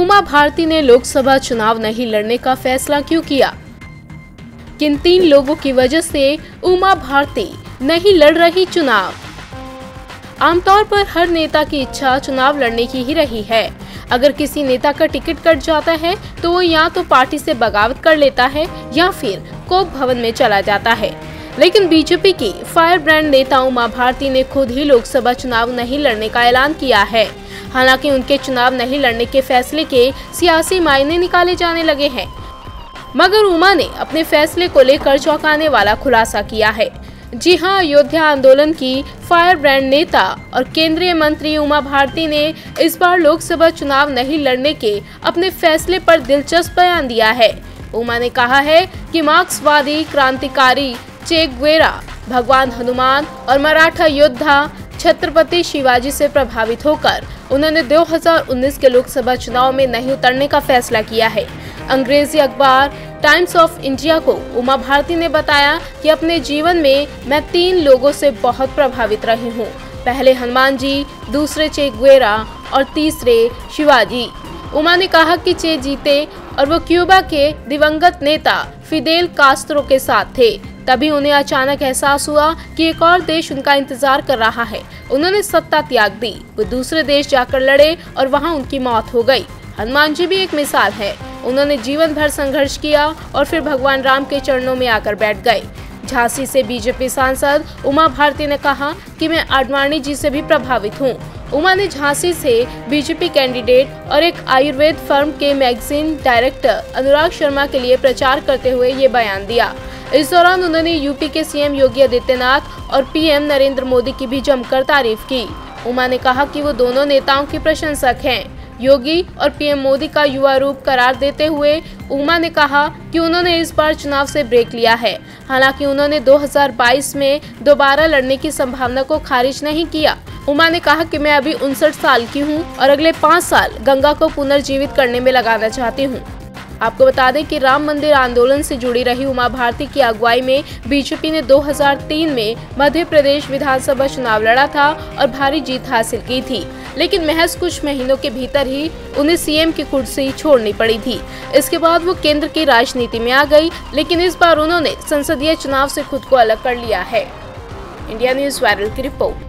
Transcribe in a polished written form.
उमा भारती ने लोकसभा चुनाव नहीं लड़ने का फैसला क्यों किया? किन 3 लोगों की वजह से उमा भारती नहीं लड़ रही चुनाव? आमतौर पर हर नेता की इच्छा चुनाव लड़ने की ही रही है। अगर किसी नेता का टिकट कट जाता है तो वो या तो पार्टी से बगावत कर लेता है या फिर कोक भवन में चला जाता है। लेकिन बीजेपी की फायर ब्रांड नेता उमा भारती ने खुद ही लोकसभा चुनाव नहीं लड़ने का ऐलान किया है। हालांकि उनके चुनाव नहीं लड़ने के फैसले के सियासी मायने निकाले जाने लगे हैं, मगर उमा ने अपने फैसले को लेकर चौंकाने वाला खुलासा किया है। जी हां, अयोध्या आंदोलन की फायर ब्रांड नेता और केंद्रीय मंत्री उमा भारती ने इस बार लोकसभा चुनाव नहीं लड़ने के अपने फैसले पर दिलचस्प बयान दिया है। उमा ने कहा है कि मार्क्सवादी क्रांतिकारी चे गुवेरा, भगवान हनुमान और मराठा योद्धा छत्रपति शिवाजी से प्रभावित होकर उन्होंने 2019 के लोकसभा चुनाव में नहीं उतरने का फैसला किया है। अंग्रेजी अखबार टाइम्स ऑफ इंडिया को उमा भारती ने बताया कि अपने जीवन में मैं 3 लोगों से बहुत प्रभावित रही हूँ। पहले हनुमान जी, दूसरे चे गुवेरा और तीसरे शिवाजी। उमा ने कहा कि चे जीते और वो क्यूबा के दिवंगत नेता फिदेल कास्त्रो के साथ थे। तभी उन्हें अचानक एहसास हुआ कि एक और देश उनका इंतजार कर रहा है। उन्होंने सत्ता त्याग दी, वो दूसरे देश जाकर लड़े और वहां उनकी मौत हो गई। हनुमान जी भी एक मिसाल है। उन्होंने जीवन भर संघर्ष किया और फिर भगवान राम के चरणों में आकर बैठ गए। झांसी से बीजेपी सांसद उमा भारती ने कहा कि मैं आडवाणी जी से भी प्रभावित हूँ। उमा ने झांसी से बीजेपी कैंडिडेट और एक आयुर्वेद फर्म के मैगजीन डायरेक्टर अनुराग शर्मा के लिए प्रचार करते हुए ये बयान दिया। इस दौरान उन्होंने यूपी के सीएम योगी आदित्यनाथ और पीएम नरेंद्र मोदी की भी जमकर तारीफ की। उमा ने कहा कि वो दोनों नेताओं की प्रशंसक हैं। योगी और पीएम मोदी का युवा रूप करार देते हुए उमा ने कहा कि उन्होंने इस बार चुनाव से ब्रेक लिया है। हालांकि उन्होंने 2022 में दोबारा लड़ने की संभावना को खारिज नहीं किया। उमा ने कहा कि मैं अभी 59 साल की हूं और अगले 5 साल गंगा को पुनर्जीवित करने में लगाना चाहती हूं। आपको बता दें कि राम मंदिर आंदोलन से जुड़ी रही उमा भारती की अगुवाई में बीजेपी ने 2003 में मध्य प्रदेश विधानसभा चुनाव लड़ा था और भारी जीत हासिल की थी। लेकिन महज कुछ महीनों के भीतर ही उन्हें सीएम की कुर्सी छोड़नी पड़ी थी। इसके बाद वो केंद्र की राजनीति में आ गई, लेकिन इस बार उन्होंने संसदीय चुनाव से खुद को अलग कर लिया है। इंडिया न्यूज़ वायरल की रिपोर्ट।